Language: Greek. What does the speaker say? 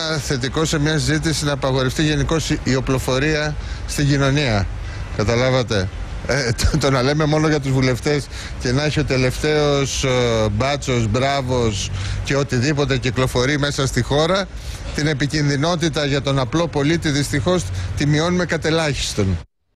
ένα θετικό σε μια συζήτηση να απαγορευτεί γενικώς η οπλοφορία στην κοινωνία. Καταλάβατε. Το να λέμε μόνο για τους βουλευτές και να έχει ο τελευταίος μπάτσος, μπράβος και οτιδήποτε κυκλοφορεί μέσα στη χώρα, την επικινδυνότητα για τον απλό πολίτη δυστυχώς τη μειώνουμε κατ' ελάχιστον.